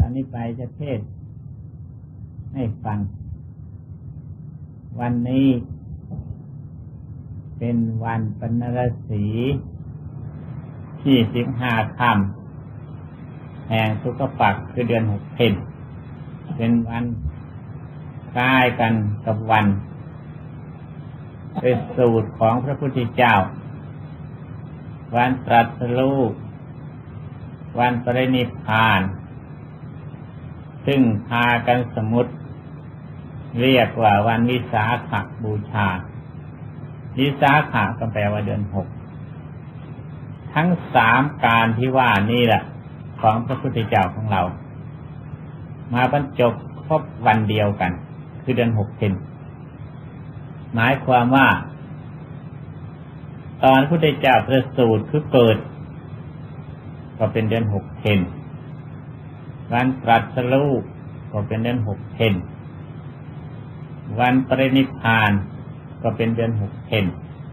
อนนี้ไปจะเทศให้ฟังวันนี้เป็นวันปนรสีที่15 ค่ำแห่งสุกปักคือเดือน6 เพ็ญเป็นวันคล้ายกันกับวันเป็นสูตรของพระพุทธเจ้าวันตรัสรู้วันปรินิพพานซึ่งพากันสมมุติเรียกว่าวันวิสาขบูชาวิสาขะก็แปลว่าเดือน6ทั้ง3การที่ว่านี่แหละของพระพุทธเจ้าของเรามาบรรจบครบวันเดียวกันคือเดือน6 เพ็ญหมายความว่าตอนพระพุทธเจ้าประสูติคือเกิดก็เป็นเดือน6 เพ็ญวันตรัสรู้ก็เป็นเดือน6 เพ็ญวันปรินิพพานก็เป็นเดือน6 เพ็ญ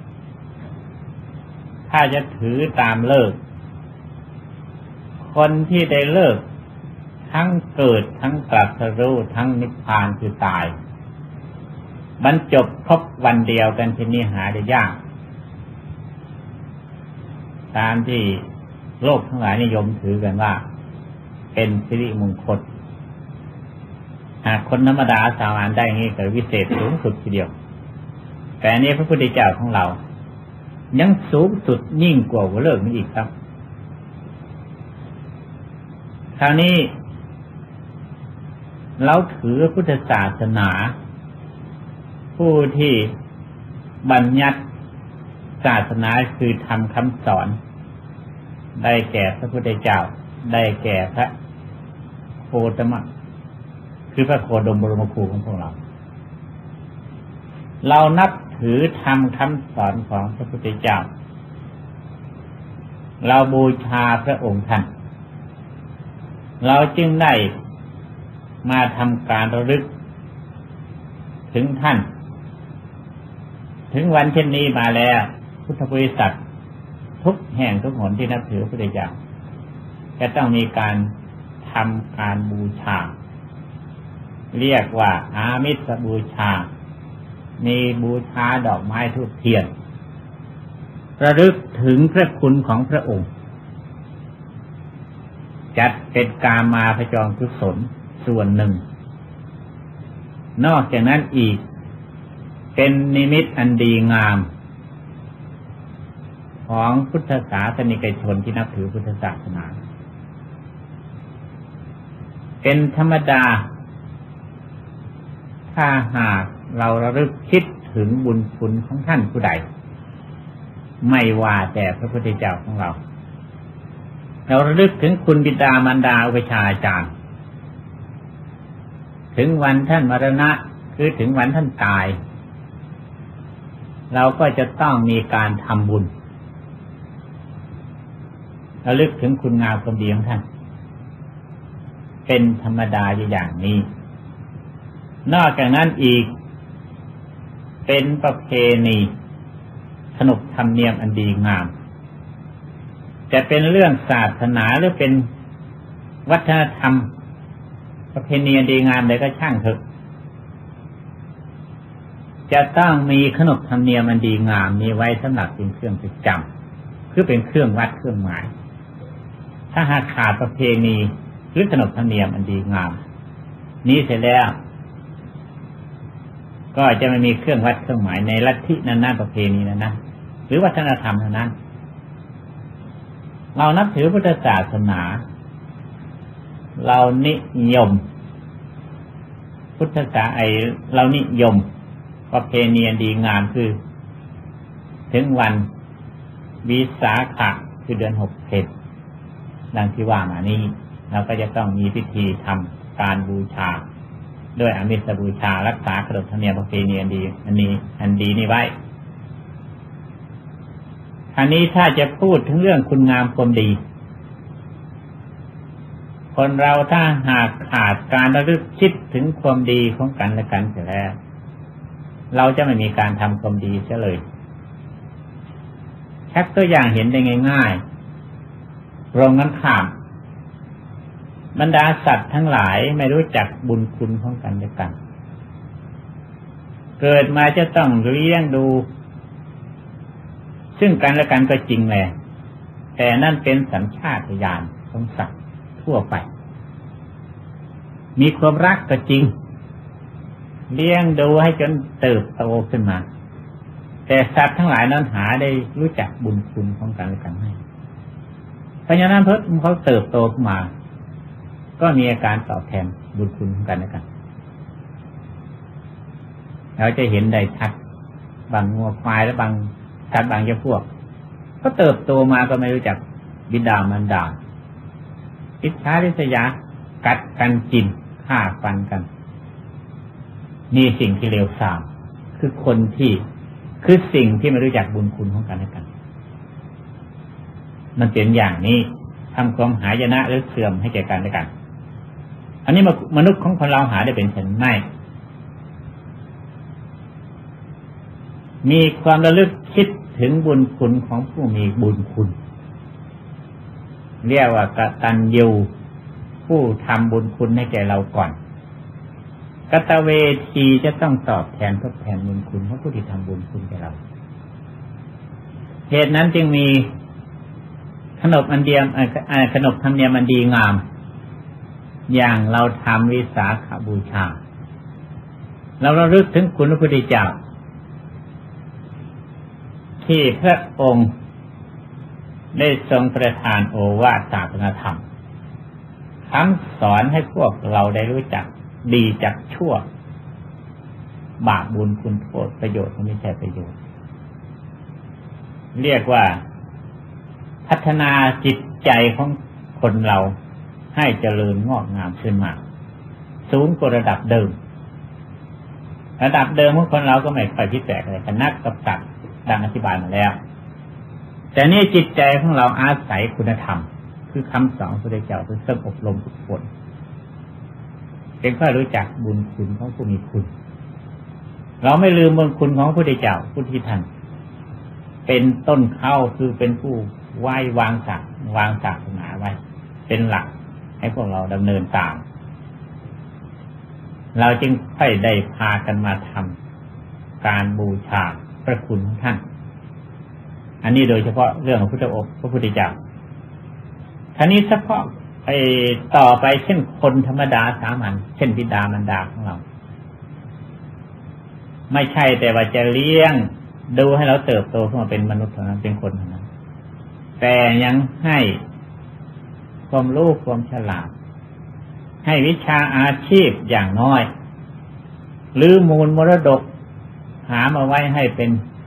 ถ้าจะถือตามฤกษ์คนที่ได้ฤกษ์ทั้งเกิดทั้งตรัสรู้ทั้งนิพพานคือตายบรรจบครบวันเดียวกันที่นี่หาได้ยากตามที่โลกทั้งหลายนิยมถือกันว่าเป็นสิริมงคลหากคนธรรมดาสามารถได้อย่างนี้ก็วิเศษสูงสุดทีเดียวแต่นี้พระพุทธเจ้าของเรายังสูงสุดยิ่งกว่าเลิกนี้อีกครับคราวนี้เราถือพุทธศาสนาผู้ที่บัญญัติศาสนาคือทำคำสอนได้แก่พระพุทธเจ้าได้แก่พระโคตมะคือพระโคดมบรมครูของพวกเราเรานับถือทำคำสอนของพระพุทธเจ้าเราบูชาพระองค์ท่านเราจึงได้มาทำการระลึกถึงท่านถึงวันเช่นนี้มาแล้วพุทธบริษัททุกแห่งทุกหนที่นับถือพระพุทธเจ้าจะต้องมีการทำการบูชาเรียกว่าอามิสบูชามีบูชาดอกไม้ธูปเทียนระลึกถึงพระคุณของพระองค์จัดเป็นกามาพจรกุศลส่วนหนึ่งนอกจากนั้นอีกเป็นนิมิตอันดีงามของพุทธศาสนิกชนที่นับถือพุทธศาสนาเป็นธรรมดาถ้าหากเราระลึกคิดถึงบุญคุณของท่านผู้ใดไม่ว่าแต่พระพุทธเจ้าของเราระลึกถึงคุณบิดามารดาอุปชฌาย์อาจารย์ถึงวันท่านมรณะคือถึงวันท่านตายเราก็จะต้องมีการทำบุญระลึกถึงคุณงามความดีของท่านเป็นธรรมดาอย่างนี้นอกจากนั้นอีกเป็นประเพณีขนบธรรมเนียมอันดีงามจะเป็นเรื่องศาสนาหรือเป็นวัฒนธรรมประเพณีอันดีงามใดก็ช่างเถอะจะต้องมีขนบธรรมเนียมอันดีงามมีไว้สำหรับเป็นเครื่องประจำคือเป็นเครื่องวัดเครื่องหมายถ้าหากขาดประเพณีหรือขนบธรรมเนียมอันดีงามนี้เสร็จแล้วก็จะไม่มีเครื่องวัดเครื่องหมายในลัทธินั้นๆประเพณีนั้นๆหรือวัฒนธรรมนั้นเรานับถือพุทธศาสนาเรานิยมพุทธศาสนาเรานิยมประเพณีอันดีงามคือถึงวันวิสาขะคือเดือน6 เพ็ญดังที่ว่ามานี้เราก็จะต้องมีพิธีทำการบูชาด้วยอามิสบูชารักษาขนบธรรมเนียมประเพณีอันดีนี้ไว้อันนี้ถ้าจะพูดถึงเรื่องคุณงามความดีคนเราถ้าหากขาดการระลึกคิดถึงความดีของกันและกันเสียแล้วเราจะไม่มีการทำความดีเสียเลยชักตัวอย่างเห็นได้ง่ายๆตรงกันข้ามบรรดาสัตว์ทั้งหลายไม่รู้จักบุญคุณของกันและกันเกิดมาจะต้องเลี้ยงดูซึ่งกันและกันก็จริงแหละแต่นั่นเป็นสัญชาตญาณของสัตว์ทั่วไปมีความรักก็จริงเลี้ยงดูให้จนเติบโตขึ้นมาแต่สัตว์ทั้งหลายนั้นหาได้รู้จักบุญคุณของกันและกันไหมเพราะฉะนั้นเพิ่งเขาเติบโตขึ้นมาก็มีอาการตอบแทนบุญคุณของกันและกันเราจะเห็นได้ชัดบางงัวควายและบางสัตว์บางจำพวกก็เติบโตมาก็ไม่รู้จักบิดามารดาอิจฉาริษยากัดกันกินฆ่าฟันกันนี่สิ่งที่เลวทรามคือสิ่งที่ไม่รู้จักบุญคุณของกันและกันมันเป็นอย่างนี้ทำความหายนะหรือเสื่อมให้แก่กันและกันอันนี้มนุษย์ของคนเราหาได้เป็นเช่นไม่มีความระลึกคิดถึงบุญคุณของผู้มีบุญคุณเรียกว่ากตัญญูผู้ทำบุญคุณให้แก่เราก่อนกตเวทีจะต้องตอบแทนทดแทนบุญคุณของผู้ที่ทำบุญคุณแก่เราเหตุนั้นจึงมีขนบธรรมเนียมอันดีงามอย่างเราทำวิสาขบูชาเราระลึกถึงคุณพระพุทธเจ้าที่พระองค์ได้ทรงประทานโอวาทศาสนธรรมคำสอนให้พวกเราได้รู้จักดีจักชั่วบาปบุญคุณโทษประโยชน์ไม่ใช่ประโยชน์เรียกว่าพัฒนาจิตใจของคนเราให้เจริญงอกงามขึ้นมาสูงกว่าระดับเดิมของคนเราก็ไม่ค่อยพิเศษอะไรกันนักกับสัตว์ดังอธิบายมาแล้วแต่นี่จิตใจของเราอาศัยคุณธรรมคือคำสอนพระพุทธเจ้าที่ซึ่งอบรมฝึกฝนเป็นข้อรู้จักบุญคุณของผู้มีคุณเราไม่ลืมบุญคุณของพระพุทธเจ้าผู้ที่ท่านเป็นต้นเข้าคือเป็นผู้ไหว้วางศาสนาไว้เป็นหลักให้พวกเราดำเนินตามเราจึงค่อยได้พากันมาทำการบูชาพระคุณของท่านอันนี้โดยเฉพาะเรื่องของพระพุทธเจ้าท่านี้เฉพาะต่อไปเช่นคนธรรมดาสามัญเช่นบิดามารดาของเราไม่ใช่แต่ว่าจะเลี้ยงดูให้เราเติบโตขึ้นมาเป็นมนุษย์เท่านั้นเป็นคนเท่านั้นแต่ยังให้ความรู้ความฉลาดให้วิชาอาชีพอย่างน้อยหรือมูลมรดกหามาไว้ให้เป็น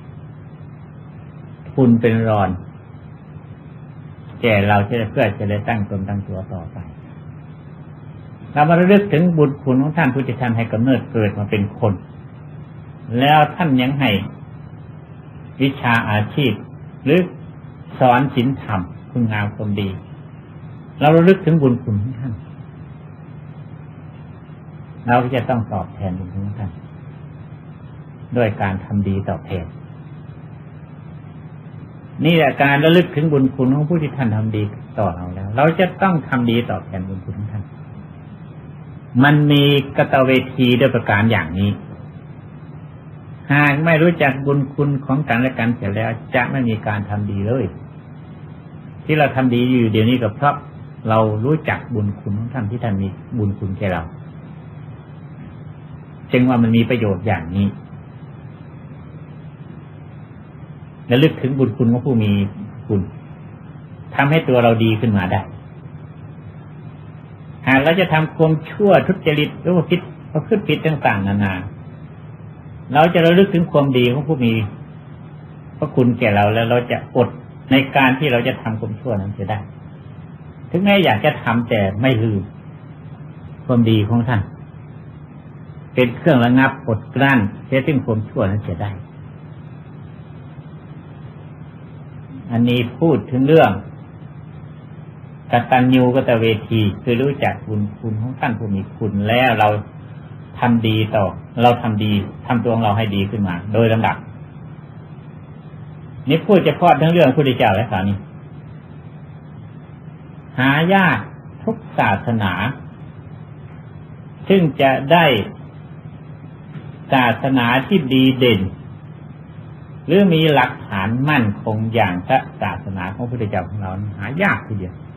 ทุนเป็นรอนแก่เราเพื่อจะได้ตั้งตนตั้งตัวต่อไปเรามาระลึกถึงบุญคุณของท่านผู้ที่ท่านให้กำเนิดเกิดมาเป็นคนแล้วท่านยังให้วิชาอาชีพหรือสอนศีลธรรมคุณงามความดีเราระลึกถึงบุญคุณของท่านเราจะต้องตอบแทนบุญคุณของท่านด้วยการทำดีตอบแทนนี่แหละการระลึกถึงบุญคุณของผู้ที่ท่านทำดีต่อเราแล้วเราจะต้องทำดีตอบแทนบุญคุณของท่านมันมีกตเวทีด้วยประการอย่างนี้หากไม่รู้จักบุญคุณของกันและกันเสร็จแล้วจะไม่มีการทำดีเลยที่เราทำดีอยู่เดี๋ยวนี้ก็เพราะเรารู้จักบุญคุณของท่านที่ท่านมีบุญคุณแก่เราจึงว่ามันมีประโยชน์อย่างนี้และลึกถึงบุญคุณของผู้มีคุณทำให้ตัวเราดีขึ้นมาได้หากเราจะทำความชั่วทุจริตหรือว่าผิดต่างๆนานาเราจะระลึกถึงความดีของผู้มีพระคุณแก่เราแล้วเราจะอดในการที่เราจะทำความชั่วนั้นจะได้ถึงแม้อยากจะทำแต่ไม่ลืมความดีของท่านเป็นเครื่องระงับอดกลั้นเสียถึงความชั่วนั้นจะได้อันนี้พูดถึงเรื่องกตัญญูกตเวทีคือรู้จักบุญคุณของท่านผู้มีคุณแล้วเราทำดีต่อเราทำดีทำตัวของเราให้ดีขึ้นมาโดยลำดับนี่พูดเฉพาะทั้งเรื่องพระพุทธเจ้าและสามีหายากทุกศาสนาซึ่งจะได้ศาสนาที่ดีเด่นหรือมีหลักฐานมั่นคงอย่างพระศาสนาของพระพุทธเจ้าของเราหายากทีเดียว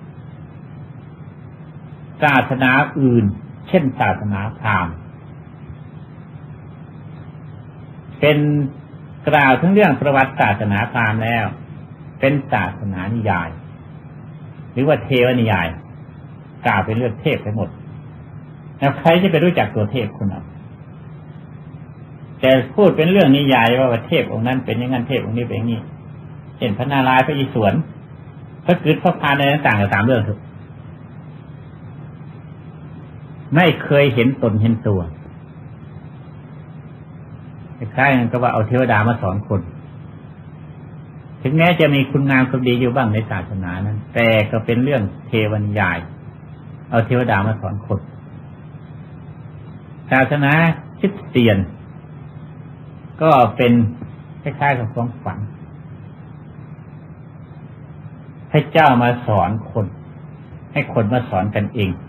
ศาสนาอื่นเช่นศาสนาพราหมณ์เป็นกล่าวทั้งเรื่องประวัติศาสนาพราหมณ์แล้วเป็นศาสนานิยายหรือว่าเทวนิยายกล่าวเป็นเรื่องเทพไปหมดแล้วใครจะไปรู้จักตัวเทพคนนั้นแต่พูดเป็นเรื่องนิยายว่าเทพองค์นั้นเป็นอย่างนั้นเทพองค์นี้เป็นอย่างนี้เช่นพระนารายณ์พระอิศวรพระกฤษพระพานอะไรต่างๆตามเรื่องทุกไม่เคยเห็นตนเห็นตัวคล้ายๆกับว่าเอาเทวดามาสอนคนถึงแม้จะมีคุณงามความดีอยู่บ้างในศาสนานั้นแต่ก็เป็นเรื่องเทวนิยายเอาเทวดามาสอนคนศาสนาคริสเตียนก็เป็นคล้ายๆกับความฝันให้เจ้ามาสอนคนให้คนมาสอนกันเอง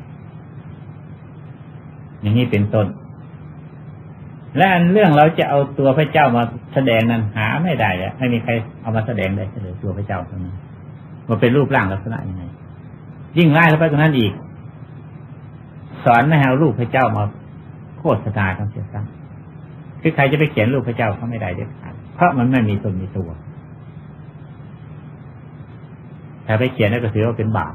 อย่างนี้เป็นต้นและอันเรื่องเราจะเอาตัวพระเจ้ามาแสดงนั้นหาไม่ได้แล้วไม่มีใครเอามาแสดงได้เลยตัวพระเจ้าตรงนี้ว่าเป็นรูปร่างลักษณะยังไงยิ่งไล่เข้าไปตรงนั้นอีกสอนไม่ให้เอารูปพระเจ้ามาโฆษณาคำเสียซ้ำคือใครจะไปเขียนรูปพระเจ้าเขาไม่ได้เด็ดขาดเพราะมันไม่มีตนมีตัวถ้าไปเขียนแล้วก็ถือว่าเป็นบาป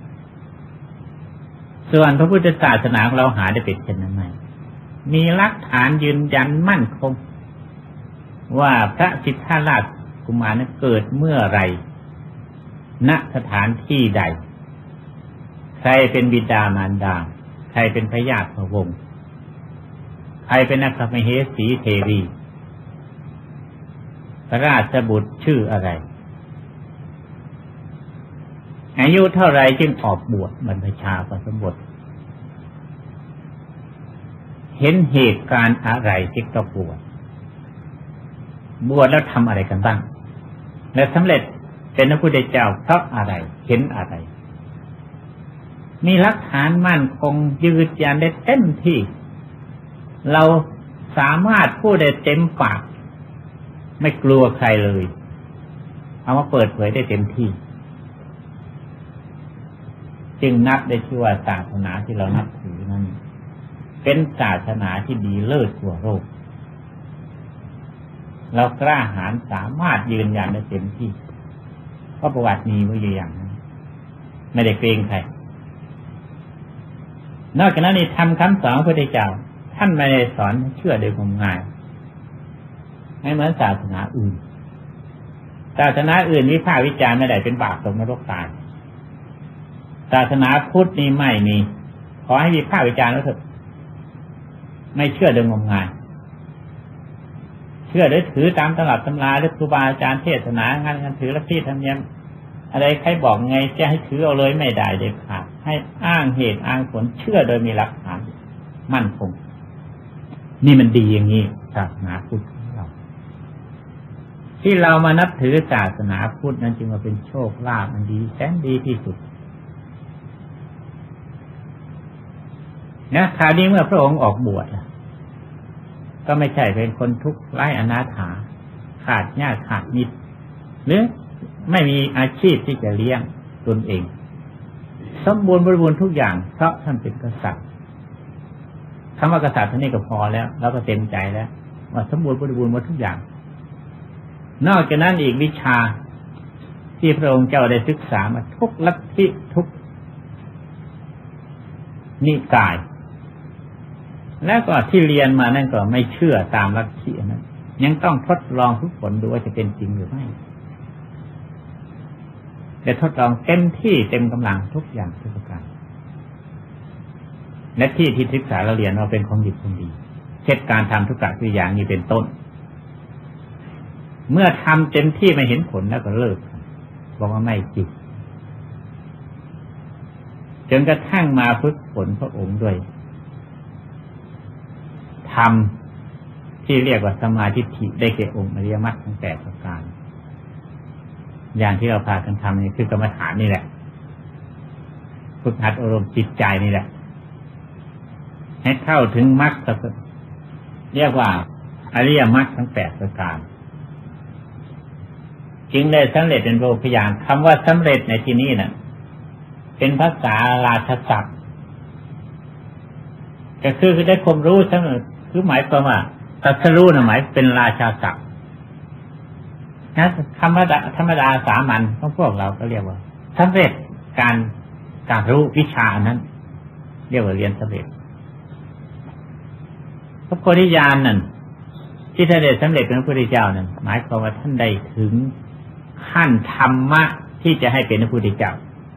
ส่วนพระพุทธศาสนาของเราหาได้เป็นเช่นนั้นไหมมีหลักฐานยืนยันมั่นคงว่าพระสิทธัตถราชกุมารนั้นเกิดเมื่อไรณสถานที่ใดใครเป็นบิดามารดาใครเป็นพระญาติพระวงศ์ใครเป็นนักมเหสีเทวีพระราชบุตรชื่ออะไรอายุเท่าไรจึงออกบวชบรรพชาอุปสมบทเห็นเหตุการณ์อะไรที่ต้องบวชแล้วทำอะไรกันบ้างและสำเร็จเป็นพระพุทธเจ้าเพราะอะไรเห็นอะไรมีหลักฐานมั่นคงยืนยันได้เต็มที่เราสามารถพูดได้เต็มปากไม่กลัวใครเลยเอามาเปิดเผยได้เต็มที่จึงนับได้ชื่อว่าศาสนาที่เรานับถือนั้นเป็นศาสนาที่ดีเลิศทั่วโลกเรากล้าหาญสามารถยืนยันได้เต็มที่เพราะประวัติมีไว้อย่างนั้นไม่ได้เกรงใครนอกจากนั้นนี่ทำคำสอนพระพุทธเจ้าท่านไม่ได้สอนเชื่อโดยงมงายไม่เหมือนศาสนาอื่นศาสนาอื่นวิพากษ์วิจารณ์ไม่ได้เป็นบาปตกนรกตายศาสนาพุทธนี่ไม่มีขอให้วิพากษ์วิจารณ์แล้วเถอะไม่เชื่อโดยงมงายเชื่อหรือถือตามตำรับตำราหรือครูบาอาจารย์เทศนางานถือลัทธิธรรมเนียมอะไรใครบอกไงจะให้ถือเอาเลยไม่ได้เด็ดขาดให้อ้างเหตุอ้างผลเชื่อโดยมีหลักฐานมั่นคงนี่มันดีอย่างนี้ศาสนาพุทธของเราที่เรามานับถือศาสนาพุทธนั้นจึงมาเป็นโชคลาภมันดีแสนดีที่สุดนะคราวนี้เมื่อพระองค์ออกบวชก็ไม่ใช่เป็นคนทุกข์ไร้อนาถาขาดญาติขาดมิตรหรือไม่มีอาชีพที่จะเลี้ยงตนเองสมบูรณ์บริบูรณ์ทุกอย่างเพราะท่านเป็นกษัตริย์คำว่ากษัตริย์เท่านี้ก็พอแล้วเราก็เต็มใจแล้วว่าสมบูรณ์บริบูรณ์หมดทุกอย่างนอกจากนั้นอีกวิชาที่พระองค์เจ้าได้ศึกษามาทุกลัทธิทุกนิกายแล้วก็ที่เรียนมานั่นก็ไม่เชื่อตามลัทธินั้นยังต้องทดลองทุกผลดูว่าจะเป็นจริงหรือไม่แต่ทดลองเต็มที่เต็มกำลังทุกอย่างทุกประการและที่ศึกษาเราเรียนเราเป็นของดีของดีเช่นการทำทุกอย่างอย่างนี้เป็นต้นเมื่อทำเต็มที่ไม่เห็นผลแล้วก็เลิกบอกว่าไม่จริงจนกระทั่งมาฝึกฝนพระองค์ด้วยทำที่เรียกว่าสมาธิิได้แก่องค์อริยมรรคทั้ง8ประการอย่างที่เราพากันทำนี่คือกรรมฐานนี่แหละฝึกหัดอบรมจิตใจนี่แหละให้เข้าถึงมรรคเรียกว่าอริยมรรคทั้ง8ประการจึงได้สำเร็จเป็นโลกญาณคำว่าสำเร็จในที่นี้น่ะเป็นภาษาราชศัพท์ก็คือได้ความรู้ทั้งคือหมายความว่าตรัสรู้น่ะหมายเป็นราชาศัพท์นะธรรมดาสามัญของพวกเราก็เรียกว่าสำเร็จการรู้วิชานั้นเรียกว่าเรียนสำเร็จพระโพธิญาณนั่นที่ท่านได้สำเร็จเป็นพระพุทธเจ้านั่นหมายความว่าท่านได้ถึงขั้นธรรมะที่จะให้เป็นพระพุทธเจ้า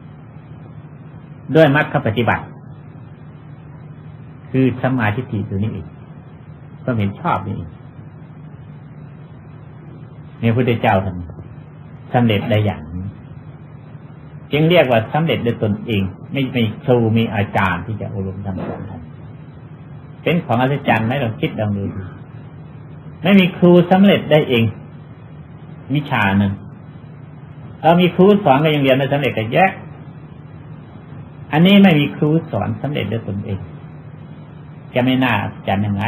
ด้วยมรรคปฏิบัติคือสัมมาทิฏฐิตัวนี้เองความเห็นชอบนี่เองพระพุทธเจ้าท่านสำเร็จได้อย่างนี้จึงเรียกว่าสำเร็จด้วยตนเองไม่มีครูมีอาจารย์ที่จะอบรมสั่งสอนท่านเป็นของอัศจรรย์ไหมลองคิดลองดูไม่มีครูสำเร็จได้เองวิชาหนึ่งเรามีครูสอนก็ยังเรียนไม่สำเร็จกันแยะอันนี้ไม่มีครูสอนสำเร็จด้วยตนเองจะไม่น่าอัศจรรย์ยังไง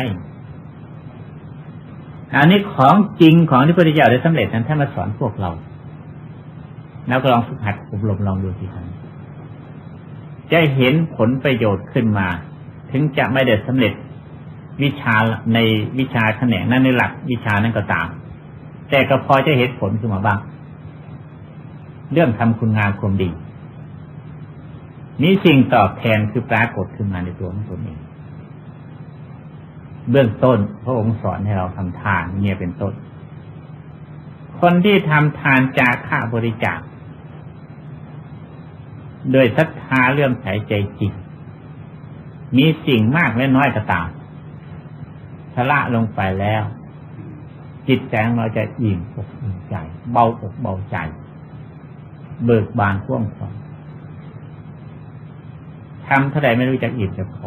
อันนี้ของจริงของที่พระพุทธเจ้าได้สำเร็จนั้นท่านมาสอนพวกเราแล้วก็ลองฝึกหัดอบรมลองดูสิครับจะเห็นผลประโยชน์ขึ้นมาถึงจะไม่ได้สำเร็จวิชาในวิชาแขนงนั้นในหลักวิชานั้นก็ตามแต่ก็พอจะเห็นผลขึ้นมาบ้างเรื่องทำคุณงามความดีมีสิ่งตอบแทนคือปรากฏขึ้นมาในตัวของตนเองเบื้องต้นพระองค์สอนให้เราทำทานเนี่ยเป็นต้นคนที่ทำทานจาคะบริจาคโดยศรัทธาเลื่อมใสใจจริงมีสิ่งมากและน้อยก็ตามทละลงไปแล้วจิตใจของเราจะอิ่มอกอิ่มใจเบาอกเบาใจเบิกบานกว้างขวางทำเท่าไหร่ไม่รู้จักอิ่มจักพอ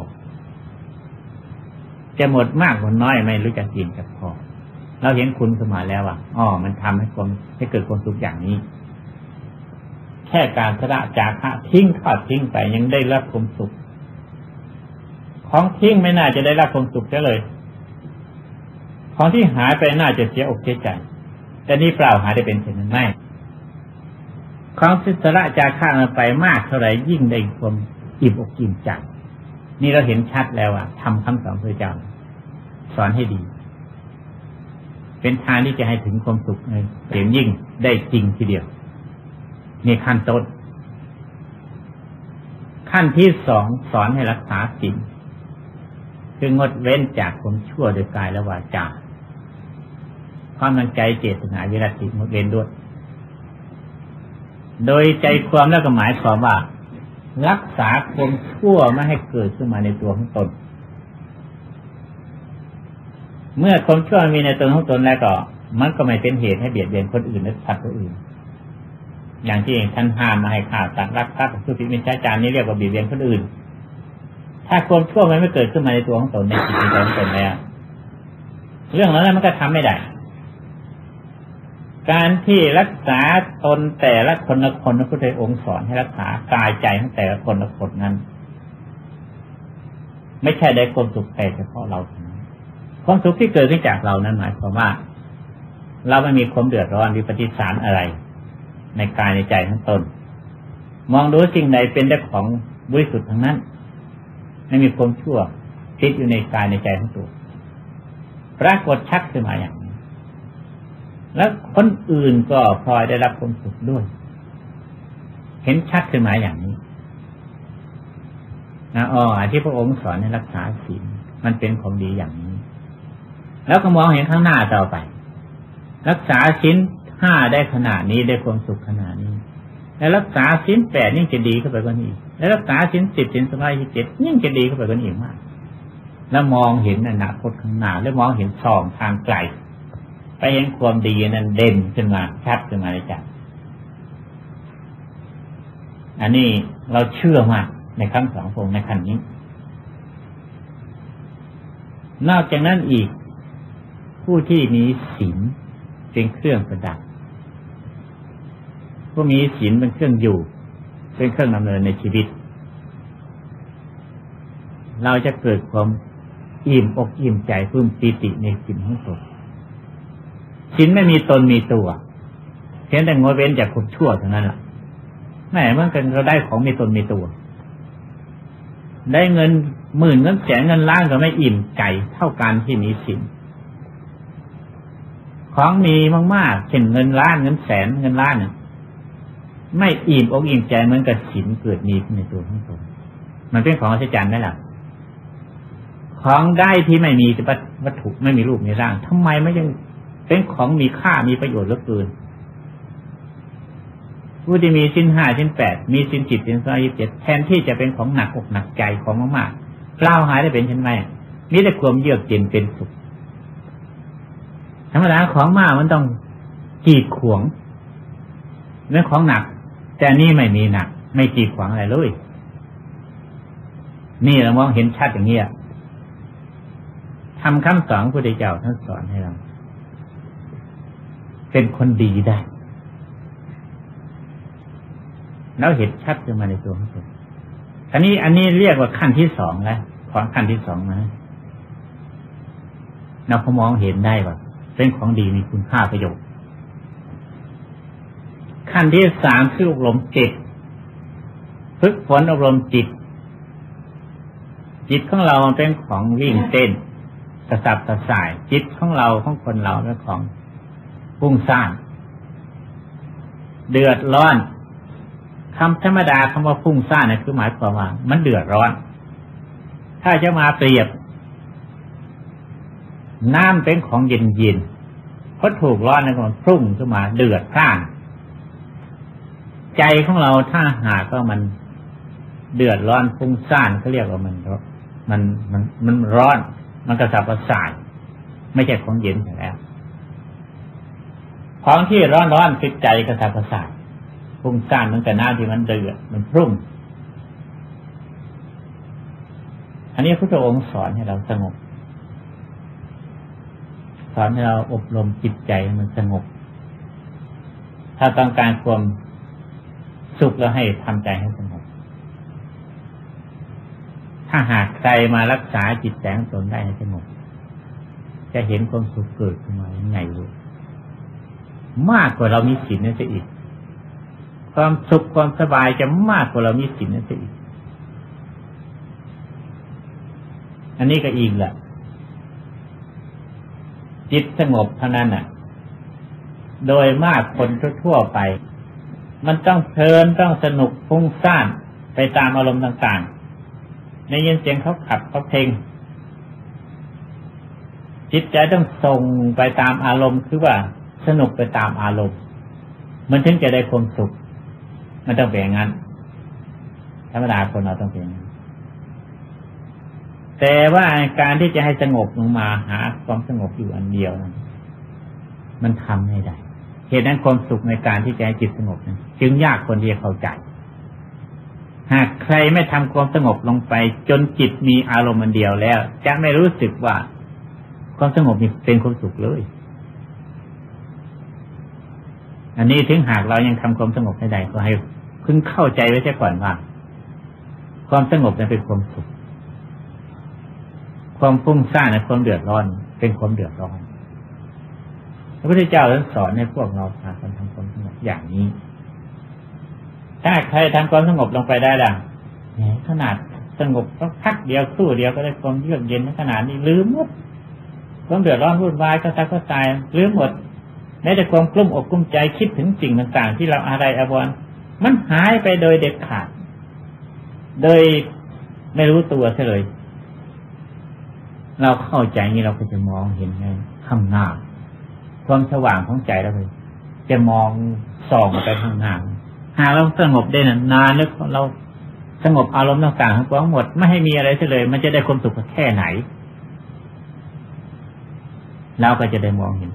จะหมดมากหมดน้อยไม่รู้จักอิ่มจักพอเราเห็นคุณขึ้นมาแล้วมันทำให้เกิดความสุขอย่างนี้แค่การสละจาคะทิ้งทอดทิ้งไปยังได้รับความสุขของทิ้งไม่น่าจะได้รับความสุขเลยของที่หายไปน่าจะเสียอกเสียใจแต่นี่เปล่าหายได้เป็นเช่นนั้นไม่ของที่สละจาคะไปมากเท่าไหร่ยิ่งได้ความอิ่มอกอิ่มใจนี่เราเห็นชัดแล้วทำคำสอนพระเจ้าสอนให้ดีเป็นทางที่จะให้ถึงความสุขเลยเสียงยิ่งได้จริงทีเดียวนี่ขั้นต้นขั้นที่สองสอนให้รักษาศีลคืองดเว้นจากความชั่วโดยกายและวาจาความตั้งใจเจตนาวิรัติงดเว้นด้วยโดยใจความแล้วก็หมายความว่ารักษาความชั่วไม่ให้เกิดขึ้นมาในตัวของตนเมื่อความชั่วมีในตัวของตนแล้วก็มันก็ไม่เป็นเหตุให้เบียดเบียนคนอื่นและสัตว์ตัวอื่นอย่างที่ท่านห้ามมาให้ฆ่าสัตว์รักทรัพย์ผู้ผิดมิจฉาจารนี่เรียกว่าเบียดเบียนคนอื่นถ้าความชั่วมันไม่เกิดขึ้นมาในตัวของตนในจิตใจของตนแล้วเรื่องนั้นมันก็ทำไม่ได้การที่รักษาตนแต่ละคนละคนพระพุทธองค์สอนให้รักษากายใจของแต่ละคนละคนนั้นไม่ใช่ได้ความสุขแต่เฉพาะเราความสุขที่เกิดขึ้นจากเรานั้นหมายความว่าเราไม่มีความเดือดร้อนวิปฏิสารอะไรในกายในใจของตนมองดูสิ่งใดเป็นได้ของบริสุทธิ์ทั้งนั้นไม่มีความชั่วติดอยู่ในกายในใจของตัวปรากฏชัดขึ้นมาอย่างนี้แล้วคนอื่นก็พลอยได้รับความสุขด้วยเห็นชัดขึ้นมาอย่างนี้ที่พระองค์สอนให้รักษาศีลมันเป็นของดีอย่างนี้แล้วก็มองเห็นข้างหน้าต่อไปรักษาศีล5ได้ขนาดนี้ได้ความสุขขนาดนี้แล้วรักษาศีล8ยิ่งจะดีเข้าไปกว่านี้แล้วรักษาศีล10ศีล27ยิ่งจะดีเข้าไปกว่านี้มากแล้วมองเห็นอนาคตข้างหน้าแล้วมองเห็นช่องทางไกลไปเห็นความดีนั้นเด่นขึ้นมาชัดขึ้นมาในใจอันนี้เราเชื่อมากในคำสอนของในขั้นนี้นอกจากนั้นอีกผู้ที่มีศีลเป็นเครื่องประดับผู้มีศีลเป็นเครื่องอยู่เป็นเครื่องดำเนินในชีวิตเราจะเกิดความอิ่มอกอิ่มใจปลื้มปิติในศีลของตนศีลไม่มีตนมีตัวเพียงแต่งดเว้นจากความชั่วเท่านั้นแหละแม้เมื่อกันเราได้ของมีตนมีตัวได้เงินหมื่นเงินแสนเงินล้านก็ไม่อิ่มใจเท่าการที่มีศีลของมีมากๆเช่นเงินล้านเงินแสนเงินล้านเนี่ยไม่อิ่มอกอิ่มใจเหมือนกับศีลเกิดมีขึ้นในตัวของตนมันเป็นของอัศจรรย์ไหมล่ะของได้ที่ไม่มีวัตถุไม่มีรูปมีร่างทำไมไม่ยังเป็นของมีค่ามีประโยชน์เหลือเกินผู้ที่มีศีล5ศีล8มีศีล10ศีล27แทนที่จะเป็นของหนักอกหนักใจของมากๆกล้าวหายได้เป็นเช่นไรมีแต่ความเยือกเย็นเป็นสุขธรรมดาของมากมันต้องกีดขวางเรื่องของหนักแต่นี่ไม่มีหนักไม่กีดขวางอะไรเลยนี่เรามองเห็นชัดอย่างนี้ทำคำสอนพระพุทธเจ้าท่านสอนให้เราเป็นคนดีได้แล้วเห็นชัดขึ้นมาในตัวของตนอันนี้เรียกว่าขั้นที่สองแล้วของขั้นที่สองนะเราพอมองเห็นได้ว่าเป็นของดีมีคุณค่าประโยชน์ขั้นที่สามคืออบรมจิตฝึกฝนอบรมจิตของเรามันเป็นของวิ่งเต้นกระสับกระส่ายจิตของเราของคนเราเป็นของฟุ้งซ่านเดือดร้อนคำธรรมดาคำว่าฟุ้งซ่านเนี่ยคือหมายความว่ามันเดือดร้อนถ้าจะมาเปรียบน้ำเป็นของเย็นๆเพราะถูกร้อนในความพุ่งขึ้นมาเดือดพร่านใจของเราถ้าหากว่ามันเดือดร้อนฟุ้งซ่านเขาเรียกว่ามันร้อนมันกระสับกระส่ายไม่ใช่ของเย็นแล้วของที่ร้อนจิตใจกระสับกระส่ายฟุ้งซ่านมันแต่น้ำที่มันเดือดมันพุ่งอันนี้พระพุทธองค์สอนให้เราสงบสอนให้เราอบรมจิตใจให้มันสงบถ้าต้องการความสุขแล้วให้ทำใจให้สงบถ้าหากใครมารักษาจิตใจของตนได้ให้สงบจะเห็นความสุขเกิดขึ้นมาอย่างไงรู้มากกว่าเรามีศีลนั่นจะอีกความสุขความสบายจะมากกว่าเรามีศีลนั่นจะอีกอันนี้ก็อีกแหละจิตสงบเท่านั้นน่ะโดยมากคนทั่วไปมันต้องเพลินต้องสนุกฟุ้งซ่านไปตามอารมณ์ต่างๆในยินเสียงเขาขับเขาเพลงจิตใจต้องส่งไปตามอารมณ์คือว่าสนุกไปตามอารมณ์มันถึงจะได้ความสุขมันต้องเป็นอย่างนั้นธรรมดาคนเราต้องเป็นอย่างนั้นแต่ว่าการที่จะให้สงบลงมาหาความสงบอยู่อันเดียวนั้นมันทำไม่ได้เหตุนั้นความสุขในการที่จะให้จิตสงบนั้นจึงยากคนที่จะเข้าใจหากใครไม่ทำความสงบลงไปจนจิตมีอารมณ์อันเดียวแล้วจะไม่รู้สึกว่าความสงบนี่เป็นความสุขเลยอันนี้ถึงหากเรายังทำความสงบไม่ได้ก็ให้พึงเข้าใจไว้เสียก่อนว่าความสงบนั้นเป็นความสุขความฟุ้งซ่านและความเดือดร้อนเป็นความเดือดร้อนพระพุทธเจ้าท่านสอนให้พวกเราพากันทำความสงบอย่างนี้ถ้าใครทำความสงบลงไปได้ล่ะขนาดสงบสักพักเดียวครู่เดียวก็ได้ความเยือกเย็นขนาดนี้ลืมหมดความเดือดร้อนวุ่นวายก็ตายลืมหมดแม้แต่ความกลุ้มอกกลุ้มใจคิดถึงสิ่งต่างๆที่เราอะไรอาวรณ์มันหายไปโดยเด็ดขาดโดยไม่รู้ตัวเฉยเราเข้าใจนี้เราก็จะมองเห็นในข้างหน้าความสว่างของใจเราเลยจะมองส่องไปข้างหน้าหากเราสงบได้นานแล้วเราสงบอารมณ์ต่างๆทั้งหมดไม่ให้มีอะไรเลยมันจะได้ความสุขแค่ไหนเราก็จะได้มองเห็น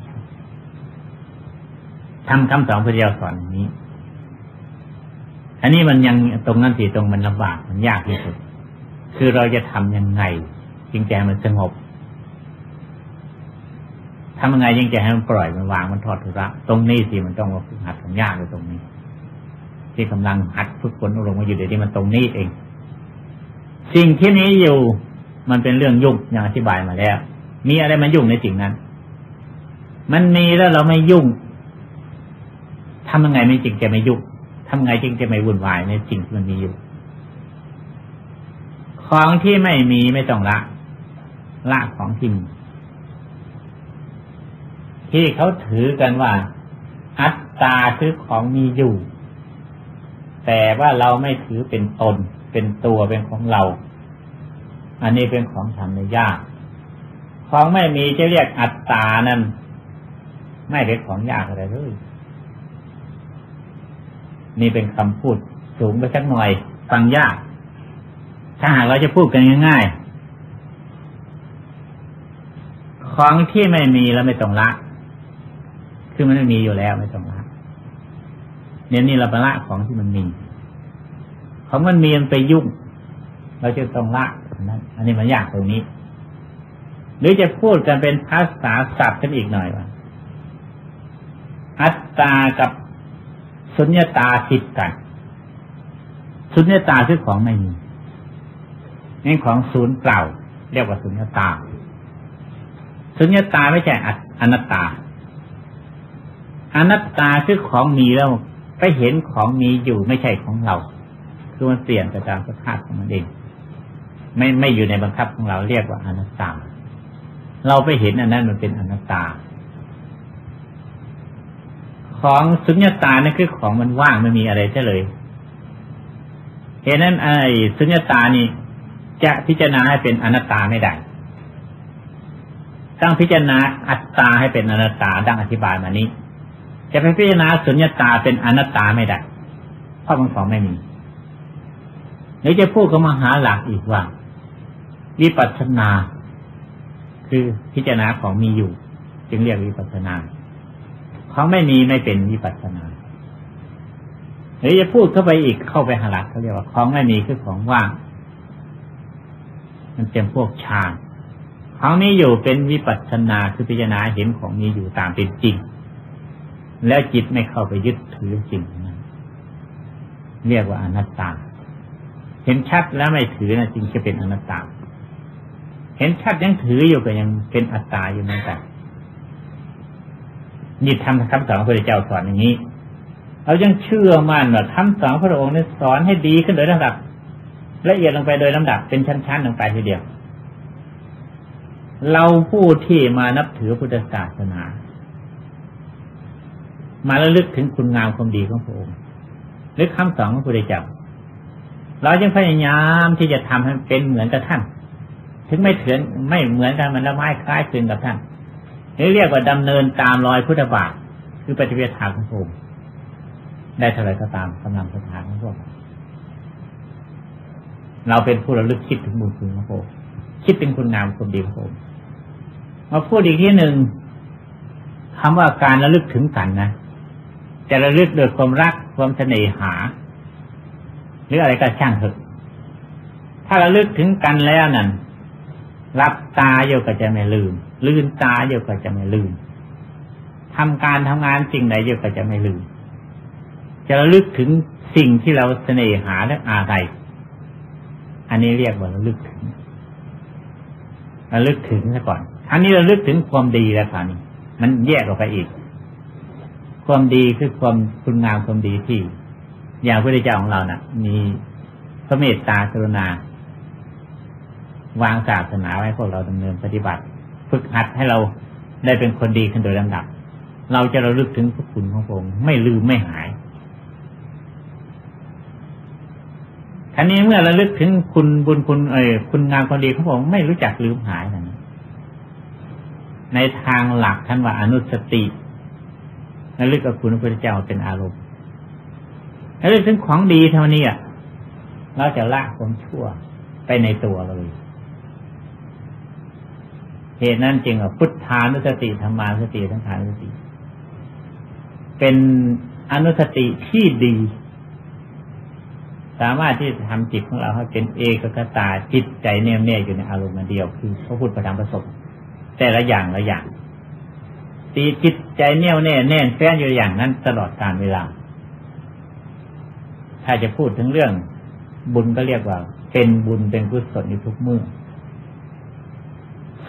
ทำคำสอนพระเจ้าสอนอย่างนี้อันนี้มันยังตรงนั้นสิตรงมันลำบากมันยากที่สุดคือเราจะทำยังไงจึงจะให้มันสงบทำยังไงจึงจะให้มันปล่อยมันวางมันทอดทุระตรงนี้สิมันต้องมาฝึกหัดของยากเลยตรงนี้ที่กำลังหัดฝึกฝนอบรมมาอยู่เดี๋ยวนี้มันตรงนี้เองสิ่งที่นี้อยู่มันเป็นเรื่องยุ่งอย่างอธิบายมาแล้วมีอะไรมายุ่งในสิ่งนั้นมันมีแล้วเราไม่ยุ่งทำยังไงไม่จริงจะไม่ยุ่งทำไงจริงจะไม่วุ่นวายในสิ่งที่มันมีอยู่ของที่ไม่มีไม่ต้องละของที่มีที่เขาถือกันว่าอัตตาคือของมีอยู่แต่ว่าเราไม่ถือเป็นตนเป็นตัวเป็นของเราอันนี้เป็นของทำได้ยากของไม่มีจะเรียกอัตตานั้นไม่เป็นของยากอะไรเลยนี่เป็นคำพูดสูงไปสักหน่อยฟังยากถ้าหากเราจะพูดกันง่ายๆของที่ไม่มีแล้วไม่ต้องละคือมันไม่มีอยู่แล้วไม่ต้องละเนี่ยนี่เราไปละของที่มันมีของมันมีมันไปยุ่งเราจะต้องละอันนี้มันยากตรงนี้หรือจะพูดกันเป็นภาษาศัพท์กันอีกหน่อยว่าอัตตากับสุญญตาผิดกันสุญญตาคือของไม่มีนี่ของศูนย์เปล่าเรียกว่าสุญญตาสุญญตาไม่ใช่อนัตตาอนัตตาคือของมีแล้วไปเห็นของมีอยู่ไม่ใช่ของเราคือมันเปลี่ยนไปตามสภาพของมันเองไม่อยู่ในบังคับของเราเรียกว่าอนัตตาเราไปเห็นอันนั้นมันเป็นอนัตตาของสุญญตานี่คือของมันว่างไม่มีอะไรเลยเหตุนั้นสุญญตานี่จะพิจารณาให้เป็นอนัตตาไม่ได้ต้องพิจารณาอัตตาให้เป็นอนัตตาดังอธิบายมานี้จะไปพิจารณาสุญญตาเป็นอนัตตาไม่ได้เพราะมันของไม่มีหรือจะพูดกับมหาหลักอีกว่าวิปัสสนาคือพิจารณาของมีอยู่จึงเรียกวิปัสสนาของไม่มีไม่เป็นวิปัสสนาหรือจะพูดเข้าไปอีกเข้าไปหาหลักเขาเรียกว่าของไม่มีคือของว่างมันเป็นพวกฌานของมีอยู่เป็นวิปัสสนาคือพิจารณาเห็นของมีอยู่ตามเป็นจริงแล้วจิตไม่เข้าไปยึดถือสิ่งนั้นเรียกว่าอนัตตาเห็นชัดแล้วไม่ถือนะจึงจะเป็นอนัตตาเห็นชัดยังถืออยู่ก็ยังเป็นอัตตาอยู่เหมือนกันนี่ทำคำสอนของพระพุทธเจ้าสอนอย่างนี้เรายังเชื่อมั่นว่าคำสอนพระองค์นี้สอนให้ดีขึ้นโดยลำดับละเอียดลงไปโดยลำดับเป็นชั้นๆลงไปทีเดียวเราผู้ที่มานับถือพุทธศาสนามาระลึกถึงคุณงามความดีของพระองค์หรือคำสอนของพระพุทธเจ้าเราจึงพยายามที่จะทำให้เป็นเหมือนกับท่านถึงไม่เถือนไม่เหมือนกันมันละไม้คล้ายคลึงกับท่านเรียกว่าดำเนินตามรอยพุทธบาทคือปฏิบัติธรรมของพระองค์ได้เท่าไรก็ตามกำลังศรัทธาของพวกเราเป็นผู้ระลึกคิดถึงบุญคุณของพระองค์คิดเป็นคุณงามความดีของพระองค์มาพูดอีกที่หนึ่งคำว่าการระลึกถึงกันนะจะระลึกโดยความรักความเสน่หาหรืออะไรก็ช่างเถอะถ้าระลึกถึงกันแล้วนั่นรับตาอยู่ก็จะไม่ลืมลืมตาอยู่ก็จะไม่ลืมทำการทำงานสิ่งใดอยู่ก็จะไม่ลืมจะระลึกถึงสิ่งที่เราเสน่หาและอะไรอันนี้เรียกว่าระลึกถึงซะก่อนอันนี้ระลึกถึงความดีแล้วค่ะนี่มันแยกออกไปอีกความดีคือความคุณงามความดีที่อย่างพระพุทธเจ้าของเราน่ะมีพระเมตตากรุณาวางศาสนาไว้พวกเราดำเนินปฏิบัติฝึกหัดให้เราได้เป็นคนดีขึ้นโดยลำดับเราจะระลึกถึงพระคุณของพระองค์ไม่ลืมไม่หายทีนี้เมื่อระลึกถึงคุณบุญคุณคุณงามความดีของพระองค์ไม่รู้จักลืมหายนะในทางหลักท่านว่าอนุสติระลึกกับคุณพระพุทธเจ้าเป็นอารมณ์ระลึกถึงของดีเท่านี้เราจะละความชั่วไปในตัวเลยเหตุนั้นจึงว่าพุทธานุสติธรรมานุสติสังขานุสติเป็นอนุสติที่ดีสามารถที่จะทำจิตของเราให้เป็นเอกคตาจิตใจแน่วแน่อยู่ในอารมณ์เดียวคือพระพุทธพระธรรมพระสงฆ์แต่ละอย่างละอย่างตีจิตใจแน่วแน่แน่นแฟ้นอยู่อย่างนั้นตลอดกาลเวลาถ้าจะพูดถึงเรื่องบุญก็เรียกว่าเป็นบุญเป็นกุศลอยู่ทุกเมื่อ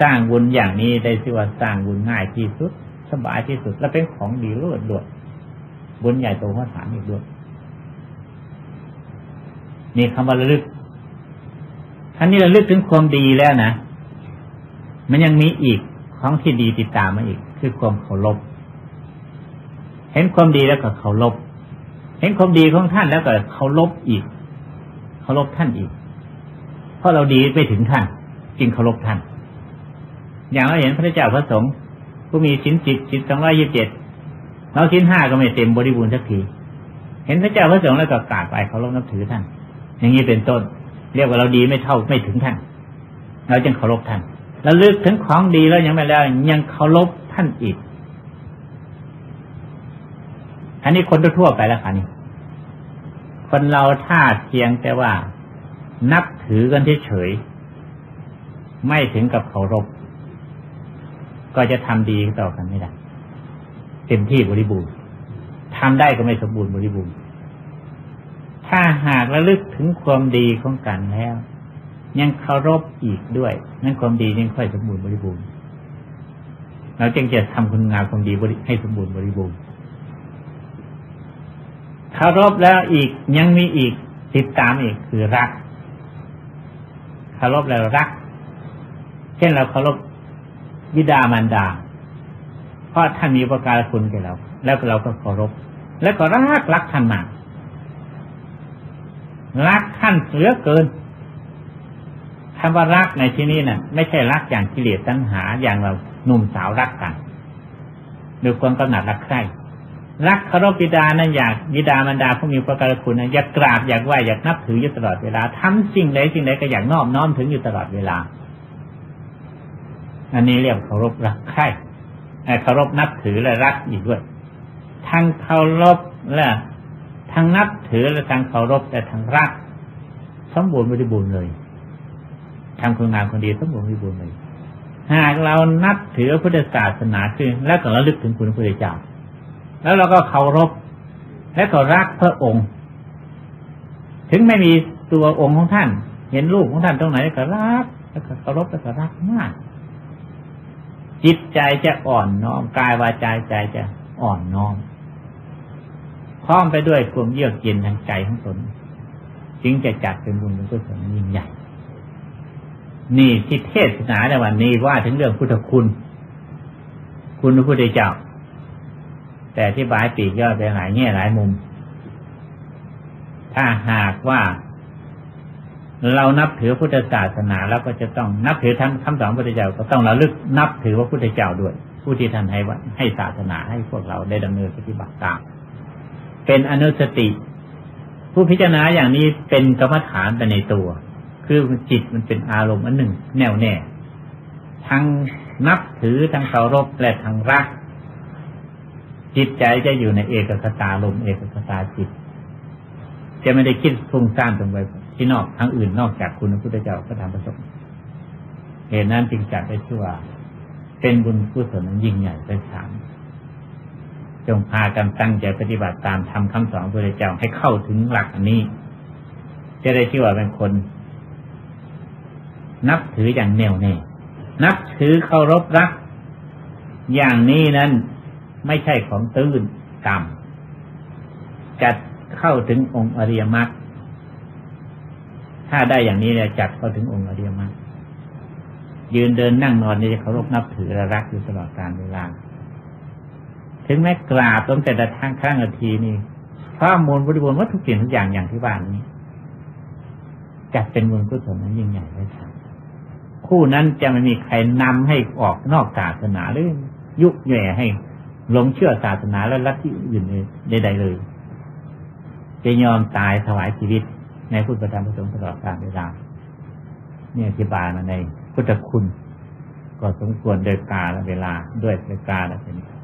สร้างบุญอย่างนี้ได้ชื่อว่าสร้างบุญง่ายที่สุดสบายที่สุดและเป็นของดีเลิศด้วยบุญใหญ่โตมหาศาลอีกด้วยนี่คำว่าระลึกท่านนี้ระลึกถึงความดีแล้วนะมันยังมีอีกของที่ดีติดตามมาอีกคือความเคารพเห็นความดีแล้วก็เคารพเห็นความดีของท่านแล้วก็เคารพอีกเคารพท่านอีกเพราะเราดีไปถึงท่านจึงเคารพท่านอย่างเราเห็นพระเจ้าพระสงฆ์ผู้มีศีล10 227เราศีล5ก็ไม่เต็มบริบูรณ์สักทีเห็นพระเจ้าพระสงฆ์แล้วก็กราบไหว้เคารพนับถือท่านอย่างนี้เป็นต้นเรียกว่าเราดีไม่เท่าไม่ถึงท่านเราจึงเคารพท่านแล้วลึกถึงของดีแล้วยังไม่แล้วยังเคารพท่านอีกอันนี้คนทั่วไปแล้วค่ะนี่คนเราถ้าเพียงแต่ว่านับถือกันเฉยๆไม่ถึงกับเคารพก็จะทำดีต่อกันไม่ได้เต็มที่บริบูรณ์ทำได้ก็ไม่สมบูรณ์บริบูรณ์ถ้าหากระลึกถึงความดีของกันแล้วยังเคารพอีกด้วยนั่นความดียังค่อยสมบูรณ์บริบูรณ์เราจึงจะทำคุณงามความดีให้สมบูรณ์บริบูรณ์เคารพแล้วอีกยังมีอีกติดตามอีกคือรักเคารพแล้วรักเช่นเราเคารพบิดามารดาเพราะท่านมีอุปการะคุณแก่เราแล้วเราก็เคารพแล้วก็รักท่านมากรักท่านเหลือเกินคำว่ารักในที่นี้น่ะไม่ใช่รักอย่างกิเลสตัณหาอย่างเราหนุ่มสาวรักกันด้วยความกำหนัดรักใคร่รักเคารพบิดานั้นอยากบิดามารดาผู้มีอุปการะคุณอยากกราบอยากไหว้อยากนับถืออยู่ตลอดเวลาทำสิ่งใดก็อยากน้อมถึงอยู่ตลอดเวลาอันนี้เรียกเคารพรักใคร่เคารพนับถือและรักอีกด้วยทั้งเคารพและทั้งนับถือและทั้งเคารพและทั้งรักสมบูรณ์บริบูรณ์เลยทำคุณงามความดีสมบูรณ์บริบูรณ์เลยหากเรานับถือพุทธศาสนาคือแล้วก็ระลึกถึงคุณพระพุทธเจ้าแล้วเราก็เคารพและก็รักพระองค์ถึงไม่มีตัวองค์ของท่านเห็นรูปของท่านตรงไหนก็รักแล้วก็เคารพแล้วก็รักมากจิตใจจะอ่อนน้อมกายวาจาใจจะอ่อนน้อมพร้อมไปด้วยความเยือกเย็นทางใจของตนจึงจะจัดเป็นบุญเป็นกุศลยิ่งใหญ่นี่ที่เทศนาในวันนี้ว่าถึงเรื่องพุทธคุณคุณพระพุทธเจ้าแต่ที่บายปีกย่อยไปหลายแง่หลายมุมถ้าหากว่าเรานับถือพุทธศาสนาแล้วก็จะต้องนับถือทั้งคำสอนพระพุทธเจ้าก็ต้องระลึกนับถือพระพุทธเจ้าด้วยผู้ที่ท่านให้ศาสนาให้พวกเราได้ดำเนินปฏิบัติตามเป็นอนุสติผู้พิจารณาอย่างนี้เป็นกรรมฐานไปในตัวคือจิตมันเป็นอารมณ์อันหนึ่งแน่วแน่ทั้งนับถือทั้งเคารพและทั้งรักจิตใจจะอยู่ในเอกคตาลมเอกคตาจิตจะไม่ได้คิดฟุ้งซ่านตรงไปที่นอกทางอื่นนอกจากคุณพระพุทธเจ้าพระธรรมพระสงฆ์เหตุนั้นจึงจัดได้ชื่อว่าเป็นบุญกุศลยิ่งใหญ่ไพศาลจงพากันตั้งใจปฏิบัติตามธรรมคำสอนพระพุทธเจ้าให้เข้าถึงหลักอันนี้จะได้ชื่อว่าเป็นคนนับถืออย่างแน่วแน่นับถือเคารพรักอย่างนี้นั้นไม่ใช่ของตื้นต่ำจัดเข้าถึงองค์อริยมรรคถ้าได้อย่างนี้เนี่ยจัดเข้าถึงองค์อริยมรรคยืนเดินนั่งนอนนี่จะเคารพนับถือและรักอยู่ตลอดกาลเวลาถึงแม้กราบตั้งแต่ละทางครั้งนาทีนี่ข้อมูลบริบูรณ์วัตถุสิ่งทุกอย่างที่ว่านี้จัดเป็นบุญกุศลนั้นยิ่งใหญ่ไพศาลคู่นั้นจะไม่มีใครนำให้ออกนอกศาสนาหรือยุแย่ให้หลงเชื่อศาสนาและลัทธิอื่นใดๆเลยจะยอมตายถวายชีวิตในพุทธธรรมประสงค์ตลอดกาลเวลาเนี่ยอธิบายมาในพุทธคุณก็สมควรโดยกาลเวลาด้วยกาลเป็น